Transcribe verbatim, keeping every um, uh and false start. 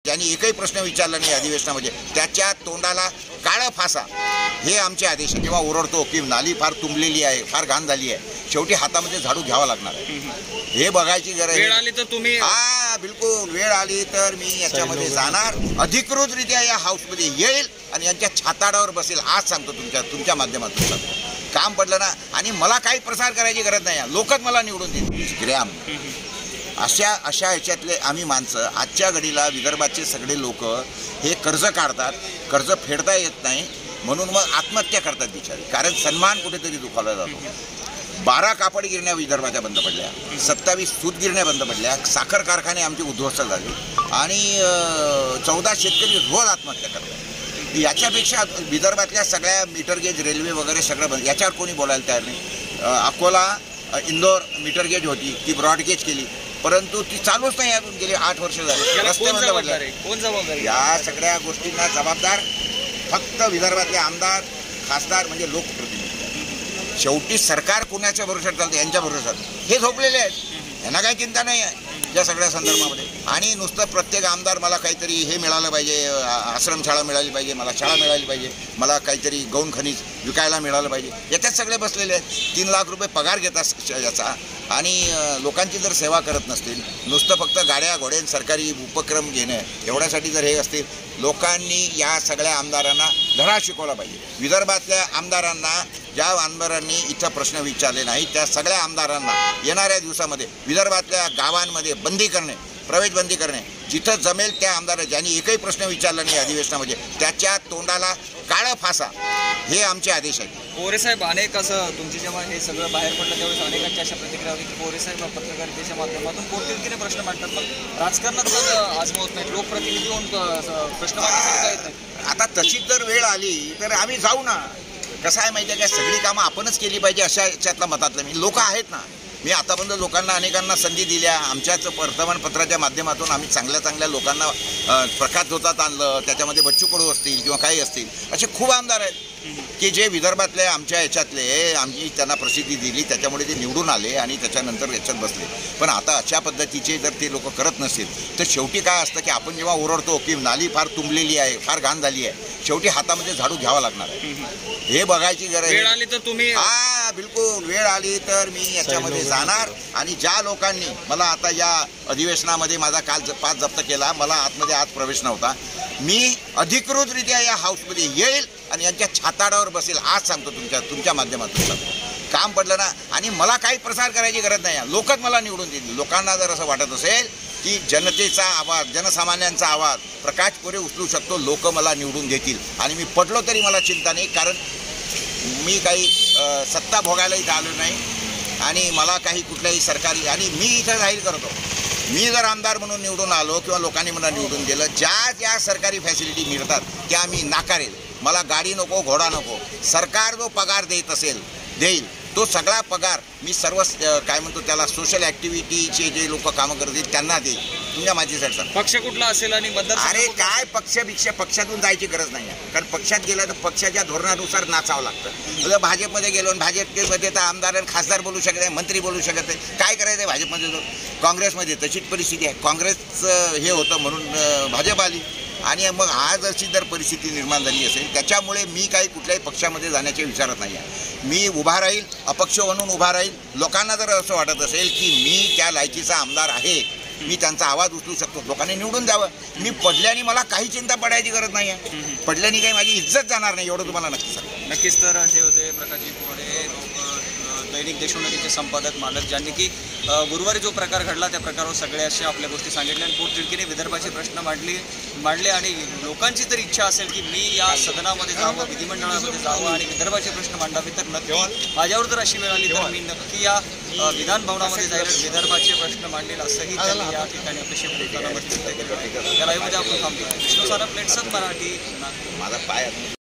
ज्यांनी एकही प्रश्न विचारला नाही अधिवेशनामध्ये त्याच्या तोंडाला काळं फासा, हे आमचे आदेश आहे. जेव्हा ओरडतो की नाली फार तुंबलेली आहे, फार घाण झाली आहे, शेवटी हातामध्ये झाडू घ्यावा लागणार आहे. हे बघायची गरज वेळ आली तर तुम्ही हा बिलकुल वेळ आली तर मी याच्यामध्ये जाणार, अधिकृतरित्या या हाऊसमध्ये येईल आणि यांच्या छाताडावर बसेल. आज सांगतो तुमच्या तुमच्या माध्यमातून सांगतो. काम पडलं ना आणि मला काही प्रसार करायची गरज नाही, लोकच मला निवडून देतील. ग्रॅम अशा अशा ह्याच्यातले आम्ही माणसं आजच्या घडीला विदर्भाचे सगळे लोक हे कर्ज काढतात, कर्ज फेडता येत नाही म्हणून मग आत्महत्या करतात बिचारे. कारण सन्मान कुठेतरी दुखावला जातो. बारा कापड गिरण्या विदर्भाच्या बंद पडल्या, सत्तावीस सूत गिरण्या बंद पडल्या, साखर कारखाने आमचे उद्ध्वस्त झाले आणि चौदा शेतकरी रोज आत्महत्या करतात. याच्यापेक्षा विदर्भातल्या सगळ्या मीटर गेज रेल्वे वगैरे सगळं बंद, याच्यावर कोणी बोलायला तयार नाही. अकोला इंदोर मीटर गेज होती, ती ब्रॉडगेज केली, परंतु ती चालूच नाही. अजून गेले आठ वर्ष झाले, रस्ते बंद पडले. कोण जबाबदार? या सगळ्या गोष्टींना जबाबदार फक्त विदर्भातले आमदार, खासदार म्हणजे लोकप्रतिनिधी. शेवटी सरकार कुणाच्या भरोशावर चालतं? यांच्या भरोशावर. हे झोपलेले आहेत, यांना काही चिंता नाही आहे या सगळ्या संदर्भामध्ये. आणि नुसतं प्रत्येक आमदार मला काहीतरी हे मिळालं पाहिजे, आश्रमशाळा मिळाली पाहिजे, मला शाळा मिळाली पाहिजे, मला काहीतरी गौण खनिज विकायला मिळालं पाहिजे, याच्यात सगळे बसलेले आहेत. तीन लाख रुपये पगार घेतात याचा आणि लोकांची जर सेवा करत नसतील, नुसतं फक्त गाड्या घोड्यां सरकारी उपक्रम घेणं एवढ्यासाठी जर हे असतील, लोकांनी या सगळ्या आमदारांना धडा शिकवला पाहिजे. विदर्भातल्या आमदारांना, ज्या आमदारांनी इथं प्रश्न विचारले नाही त्या सगळ्या आमदारांना येणाऱ्या दिवसामध्ये विदर्भातल्या गावांमध्ये बंदी करणे, प्रवेश बंदी करणे. जिथं जमेल त्या आमदार ज्यांनी एकही प्रश्न विचारला नाही अधिवेशनामध्ये त्याच्या तोंडाला काळं फासा, हे आमचे आदेश आहेत. पोरेसाहेब अनेक असं तुमची जेव्हा हे सगळं बाहेर पडलं त्यावेळेस अनेकांची अशा प्रतिक्रिया होती की पोरेसाहेब पत्रकारितेच्या माध्यमातून पोटतिडकीने प्रश्न मांडतात, पण राजकारणात तर आजमावत नाही, लोकप्रतिनिधी होऊन प्रश्न मांडण्यासाठी येत नाही. आता तशीच जर वेळ आली तर आम्ही जाऊ ना. कसं आहे माहिती आहे का, सगळी कामं आपणच केली पाहिजे अशा याच्यातला मतातलं मी. लोक आहेत ना, मी आतापर्यंत लोकांना अनेकांना संधी दिल्या. आमच्याच वर्तमानपत्राच्या माध्यमातून आम्ही चांगल्या चांगल्या लोकांना प्रकाशझोतात आणलं. त्याच्यामध्ये बच्चू कडू असतील किंवा काही असतील, असे खूप आमदार आहेत की जे विदर्भातले आमच्या याच्यातले आमची त्यांना प्रसिद्धी दिली, त्याच्यामुळे ते निवडून आले आणि त्याच्यानंतर याच्यात बसले. पण आता अशा पद्धतीचे जर ते लोक करत नसतील तर शेवटी काय असतं की आपण जेव्हा ओरडतो की नाली फार तुंबलेली आहे, फार घाण झाली आहे, शेवटी हातामध्ये झाडू घ्यावा लागणार आहे. हे बघायची गरज वेळ आली तर तुम्ही हा बिलकुल वेळ आली तर मी याच्यामध्ये जाणार. आणि ज्या लोकांनी मला आता या अधिवेशनामध्ये माझा काल पाच जप्त केला, मला आतमध्ये आज प्रवेश नव्हता, मी अधिकृतरित्या या हाऊसमध्ये येईल आणि यांच्या छाताडावर बसेल. आज सांगतो तुमच्या तुमच्या माध्यमातून सांगतो. काम पडलं ना आणि मला काही प्रसार करायची गरज नाही, लोकच मला निवडून देतील. लोकांना जर असं वाटत असेल की जनतेचा आवाज, जनसामान्यांचा आवाज प्रकाश कोरे उचलू शकतो, लोक मला निवडून देतील आणि मी पडलो तरी मला चिंता नाही. कारण मी काही सत्ता भोगायला इथं आलो नाही आणि मला काही कुठल्याही सरकारी, आणि मी इथं जाहीर करतो, मी जर आमदार म्हणून निवडून आलो किंवा लोकांनी मला निवडून दिलं, ज्या ज्या सरकारी फॅसिलिटी मिळतात त्या मी नाकारेल. मला गाडी नको, घोडा नको. सरकार जो पगार देत असेल देईल तो सगळा पगार मी सर्व काय म्हणतो त्याला सोशल ॲक्टिव्हिटीचे जे लोक कामं करतील त्यांना देईल. तुमच्या माझीसाठी पक्ष कुठला असेल आणि अरे काय पक्ष भिक्ष पक्षातून जायची गरज नाही आहे. कारण पक्षात गेलं तर पक्षाच्या धोरणानुसार नाचावं लागतं. जर भाजपमध्ये गेलो आणि भाजपमध्ये तर आमदार आणि खासदार बोलू शकत नाही, मंत्री बोलू शकत नाही, काय करायचं आहे भाजपमध्ये जाऊन. काँग्रेसमध्ये तशीच परिस्थिती आहे. काँग्रेसचं हे होतं म्हणून भाजप आली आणि मग आज अशी जर परिस्थिती निर्माण झाली असेल त्याच्यामुळे मी काही कुठल्याही पक्षामध्ये जाण्याचे विचारत नाही आहे. मी उभा राहील, अपक्ष म्हणून उभा राहील. लोकांना जर असं वाटत असेल की मी त्या लायकीचा आमदार आहे, मी त्यांचा आवाज उचलू शकतो, लोकांनी निवडून द्यावं. मी पडल्याने मला काही चिंता पडायची गरज नाही आहे. पडल्याने काही माझी इज्जत जाणार नाही, एवढं तुम्हाला नक्की सांगतो. नक्कीच. तर हे होते प्रकाशजी कोरे, दैनिक देशोन्नतीचे संपादक, मालक, ज्यांनी की गुरुवारी जो प्रकार घडला त्या प्रकारावर सगळ्या अशा आपल्या गोष्टी सांगितल्या आणि पोटतिडकीने विदर्भाचे प्रश्न मांडले मांडले आणि लोकांची जर इच्छा असेल की मी या सदनामध्ये जावं, विधिमंडळामध्ये जावं आणि विदर्भाचे प्रश्न मांडावे तर नक्की माझ्यावर जर अशी वेळ आली तर मी नक्की या विधान भवनामध्ये जाईल, विदर्भाचे प्रश्न मांडेल असंही त्यांनी या ठिकाणी अपेक्षा व्यक्त केली. या लाईव्हमध्ये आपण थांबतो. विष्णू सारा प्लेट्सच मराठी. माझा पाय